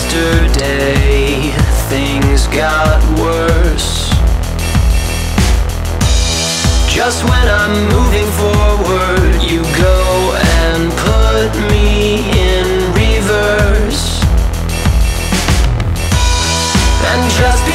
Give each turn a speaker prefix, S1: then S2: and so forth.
S1: yesterday, things got worse. Just when I'm moving forward, you go and put me in reverse. And just